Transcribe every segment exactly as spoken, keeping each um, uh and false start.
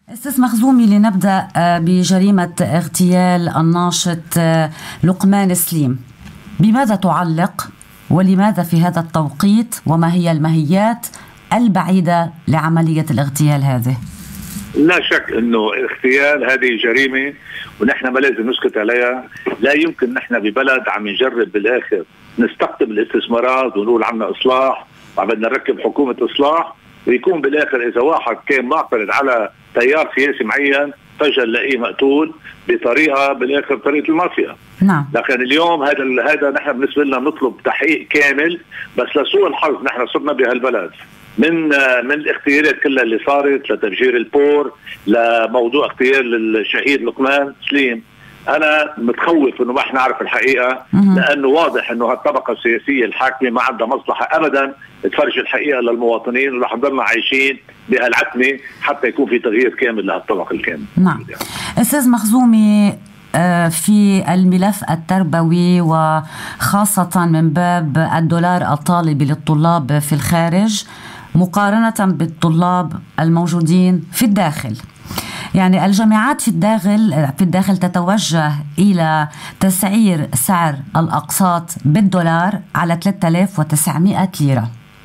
أستاذ مخزومي، لنبدأ بجريمة اغتيال الناشط لقمان سليم. بماذا تعلق ولماذا في هذا التوقيت، وما هي الماهيات البعيدة لعملية الاغتيال هذه؟ لا شك انه اغتيال هذه جريمة ونحن ما لازم نسكت عليها. لا يمكن نحن ببلد عم نجرب بالاخر نستقطب الاستثمارات ونقول عنا اصلاح وعم نركب حكومة اصلاح، ويكون بالاخر اذا واحد كان معترض على تيار سياسي معين فجأة نلاقيه مقتول بطريقه بالاخر طريقه المافيا. نعم. لكن اليوم هذا هذا نحن بالنسبه لنا نطلب تحقيق كامل، بس لسوء الحظ نحن صرنا بهالبلد من من الاغتيالات كلها اللي صارت، لتفجير البور، لموضوع اغتيال الشهيد لقمان سليم. انا متخوف انه ما احنا نعرف الحقيقه، لانه واضح انه هالطبقه السياسيه الحاكمه ما عندها مصلحه ابدا تفرج الحقيقه للمواطنين، ورح نضلنا عايشين بهالعتمه حتى يكون في تغيير كامل لهالطبقه الكامله. نعم. استاذ مخزومي، في الملف التربوي وخاصه من باب الدولار الطالب للطلاب في الخارج مقارنه بالطلاب الموجودين في الداخل، يعني الجامعات في الداخل في الداخل تتوجه إلى تسعير سعر الأقساط بالدولار على ثلاثة آلاف وتسعمائة ليرة،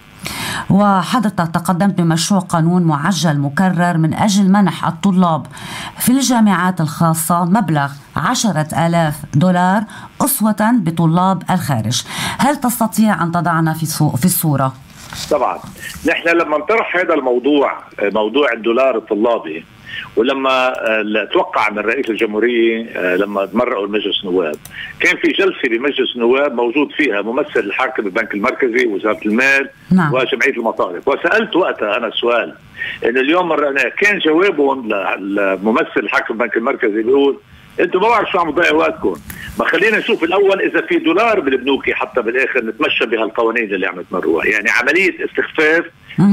وحضرتك تقدمت بمشروع قانون معجل مكرر من أجل منح الطلاب في الجامعات الخاصة مبلغ عشرة آلاف دولار أسوة بطلاب الخارج. هل تستطيع أن تضعنا في في الصورة؟ طبعا نحن لما نطرح هذا الموضوع، موضوع الدولار الطلابي، ولما توقع من رئيس الجمهورية لما مرقوا المجلس النواب، كان في جلسة بمجلس النواب موجود فيها ممثل الحاكم البنك المركزي ووزارة المال نعم. وجمعية المصارف، وسألت وقتها أنا السؤال إن اليوم مرقناه، كان جوابهم لممثل الحاكم البنك المركزي بيقول انتم ما بعرف شو عم تضيعوا وقتكم، ما خلينا نشوف الاول اذا في دولار بالبنوك حتى بالاخر نتمشى بهالقوانين اللي عم تمروها. يعني عمليه استخفاف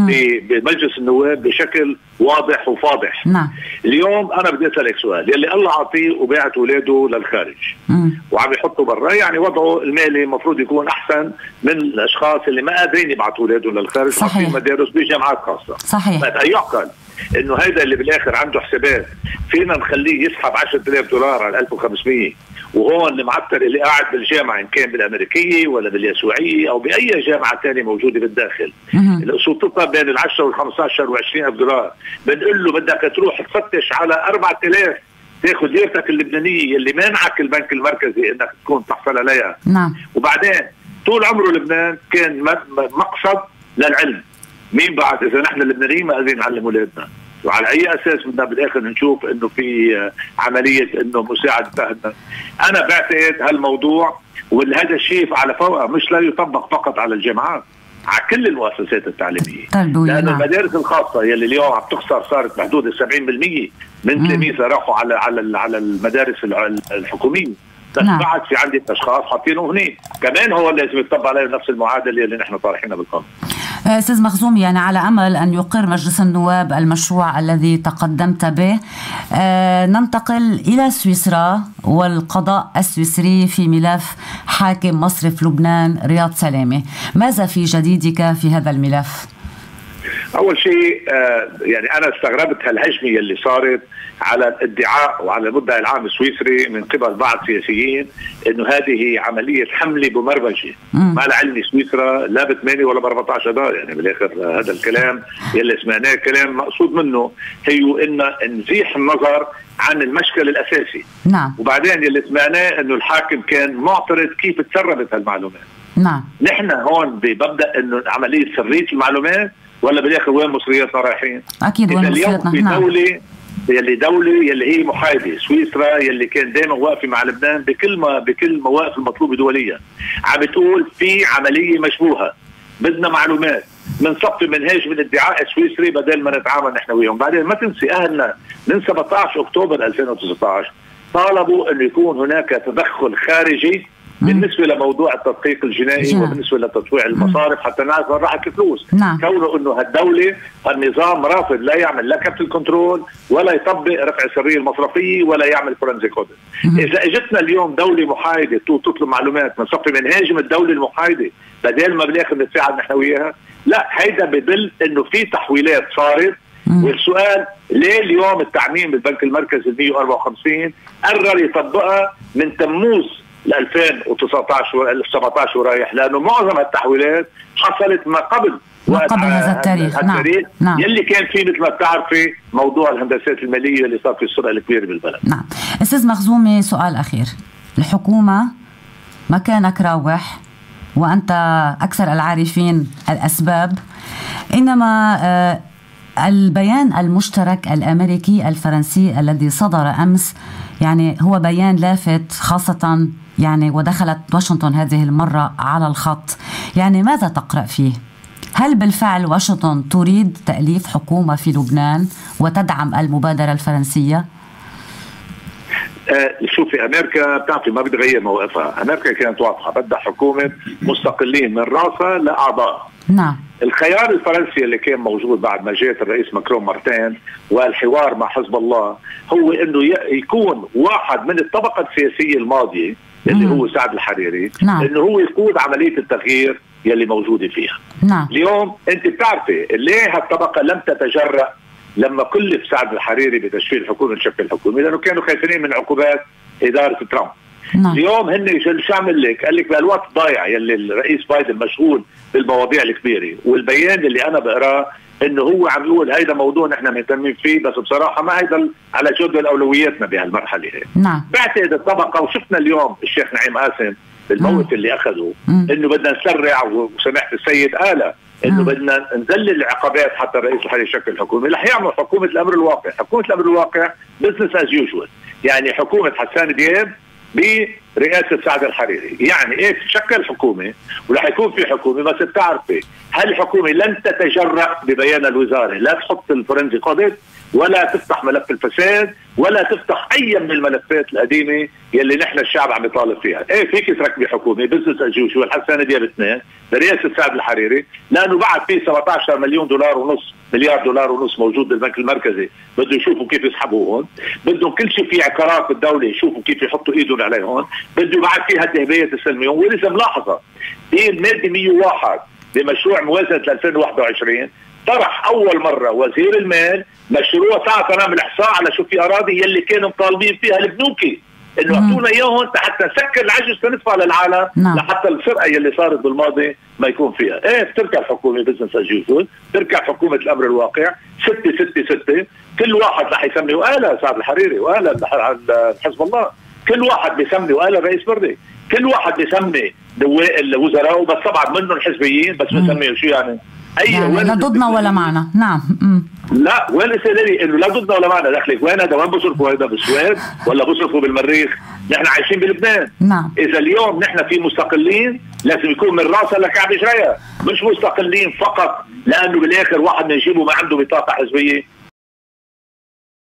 بمجلس النواب بشكل واضح وفاضح. نعم. اليوم انا بدي اسالك سؤال، يلي الله عطيه وباعت اولاده للخارج مم. وعم يحطوا برا، يعني وضعه المالي المفروض يكون احسن من الاشخاص اللي ما قادرين يبعثوا اولاده للخارج في مدارس بجامعات خاصه. صحيح. يعقل انه هيدا اللي بالاخر عنده حسابات فينا نخليه يسحب عشرة آلاف دولار على ألف وخمسمائة، وهون المعتر اللي قاعد بالجامعه ان كان بالامريكيه ولا باليسوعيه او باي جامعه ثانيه موجوده بالداخل سلطتها بين ال عشرة وال خمسة عشر وعشرين ألف دولار، بنقول له بدك تروح تفتش على أربعة آلاف تاخذ ليرتك اللبنانيه اللي مانعك البنك المركزي انك تكون تحصل عليها. نعم. وبعدين طول عمره لبنان كان مقصد للعلم، مين بعد اذا نحن اللبنانيين ما قادرين نعلم اولادنا، وعلى اي اساس بدنا بالاخر نشوف انه في عمليه انه مساعده اهلنا؟ انا بعتقد هالموضوع وهذا الشيء على فوق مش لا يطبق فقط على الجامعات، على كل المؤسسات التعليميه، لأن المدارس الخاصه يلي اليوم عم تخسر صارت بحدود ال سبعين بالمئة من تلاميذها راحوا على على على المدارس الحكوميه، بس نعم. بعد في عندي اشخاص حاطينهم هنيك كمان هو لازم يطبق عليه نفس المعادله اللي نحن طارحينها بالقانون. استاذ مخزومي، يعني على امل ان يقر مجلس النواب المشروع الذي تقدمت به، آه ننتقل الى سويسرا والقضاء السويسري في ملف حاكم مصرف لبنان رياض سلامه، ماذا في جديدك في هذا الملف؟ اول شيء آه يعني انا استغربت هالهجمه اللي صارت على الادعاء وعلى المدعي العام السويسري من قبل بعض السياسيين انه هذه عمليه حمله بمربجه، ما لعلمي سويسرا لا ب ثمانية ولا ب أربعة عشر دولار، يعني بالاخر هذا الكلام يلي سمعناه كلام مقصود منه هي ان نزيح النظر عن المشكل الاساسي. نعم. وبعدين يلي سمعناه انه الحاكم كان معترض كيف تسربت هالمعلومات. نعم. نحن هون بمبدا انه عمليه سريه المعلومات ولا بالاخر وين مصرياتنا رايحين؟ اكيد وين مصرياتنا. في دوله يلي دوله يلي هي محايده، سويسرا يلي كان دائما واقفه مع لبنان بكل ما بكل المواقف المطلوبه دوليا، عم بتقول في عمليه مشبوهه بدنا معلومات، بنصفي منهاج من الادعاء السويسري بدل ما نتعامل نحن وياهم. بعدين ما تنسي اهلنا من سبعة عشر أكتوبر ألفين وتسعة عشر طالبوا انه يكون هناك تدخل خارجي بالنسبه لموضوع التدقيق الجنائي جنة. وبالنسبه لتطويع المصارف حتى نعرف وين راحت الفلوس. نعم. كونه انه هالدوله النظام رافض لا يعمل لا كابتل كنترول ولا يطبق رفع السريه المصرفيه ولا يعمل فورنزيك اوديت. اذا اجتنا اليوم دوله محايده تطلب معلومات بنصفي منهاج من الدوله المحايده بدل ما بالاخر نتفاعل نحن وياها، لا هيدا بدل انه في تحويلات صارت مم. والسؤال ليه اليوم التعميم بالبنك المركزي مئة وأربعة وخمسين قرر يطبقها من تموز ألفين وتسعطعش وسبعطعش ورايح، لانه معظم التحويلات حصلت ما قبل ما قبل هذا التاريخ. التاريخ نعم. يلي كان فيه مثل ما بتعرفي موضوع الهندسات الماليه اللي صار في السرقه الكبيره بالبلد. نعم. استاذ مخزومي، سؤال اخير. الحكومه مكانك راوح وانت اكثر العارفين الاسباب، انما آه البيان المشترك الامريكي الفرنسي الذي صدر امس يعني هو بيان لافت، خاصه يعني ودخلت واشنطن هذه المره على الخط. يعني ماذا تقرأ فيه؟ هل بالفعل واشنطن تريد تأليف حكومة في لبنان وتدعم المبادرة الفرنسية؟ آه شوفي، امريكا بتعرفي ما بتغير موقفها، امريكا كانت واضحه بدها حكومه مستقلين من راسها لاعضاء. نعم. الخيار الفرنسي اللي كان موجود بعد ما جاءت الرئيس ماكرون مرتين والحوار مع حزب الله هو انه يكون واحد من الطبقه السياسيه الماضيه اللي مم. هو سعد الحريري. نعم. انه هو يقود عمليه التغيير يلي موجوده فيها. نعم. اليوم انت بتعرفي ليه هالطبقه لم تتجرأ لما كلف سعد الحريري بتشكيل حكومه تشكل حكومه؟ لانه كانوا خايفين من عقوبات اداره ترامب. نعم. اليوم هن شو عمل لك؟ قال لك بالوقت ضايع يلي الرئيس بايدن مشغول بالمواضيع الكبيره، والبيان اللي انا بقراه انه هو عم يقول هيدا موضوع نحن مهتمين فيه، بس بصراحه ما هيدا على جدول اولوياتنا بهالمرحله هي. نعم. بعتقد الطبقه، وشفنا اليوم الشيخ نعيم قاسم بالموت اللي اخذه انه بدنا نسرع، وسمعت السيد قال انه بدنا نذلل العقبات حتى الرئيس الحالي يشكل حكومه. رح يعمل حكومه الامر الواقع، حكومه الامر الواقع بزنس از يوجوال، يعني حكومه حسان دياب برئاسه سعد الحريري، يعني ايه تشكل حكومه ورح يكون في حكومه. بس بتعرفي هالحكومه لن تتجرأ ببيان الوزاره، لا تحط الفورنزيك اوديت ولا تفتح ملف الفساد ولا تفتح اي من الملفات القديمه يلي نحن الشعب عم يطالب فيها. ايه فيك تركبي حكومه بزنس اجيوش والحسان دياب اثنين برئاسه سعد الحريري، لانه بعد في سبعطعش مليون دولار ونص مليار دولار ونص موجود بالبنك المركزي، بده يشوفوا كيف يسحبوهم، بدهم كل شيء في عقارات بالدوله يشوفوا كيف يحطوا ايدهم عليهم، بده بعد في هالذهبيه تسلميهم. ولسه ملاحظه في الماده مئة وواحد بمشروع موازنه ألفين وواحد وعشرين طرح اول مره وزير المال مشروع تعال نعمل احصاء على شو في اراضي يلي كانوا مطالبين فيها البنوكي انه اعطونا اياهم حتى نسكر العجز تندفع للعالم. نعم. لحتى السرقه يلي صارت بالماضي ما يكون فيها. ايه بتركع الحكومه بزنس از يوجوال، بتركع حكومه الامر الواقع ستة ستة ستة، كل واحد رح يسمي، وقال سعد الحريري وقال حزب الله، كل واحد بيسمي، وقال الرئيس بردي كل واحد بيسمي الوزراء، بس طبعا منهم الحزبيين بس بسميه شو يعني؟ اي يعني لا ضدنا ولا معنا. نعم. مم. لا وين استدلالي انه لا ضدنا ولا معنا؟ دخلك وين هذا؟ وين بصرفوا هذا؟ بالسويد ولا بصرفوا بالمريخ؟ نحن عايشين بلبنان. نعم. اذا اليوم نحن في مستقلين لازم يكون من راسها لكعب جريها، مش مستقلين فقط لانه بالاخر واحد من يجيبه ما عنده بطاقه حزبيه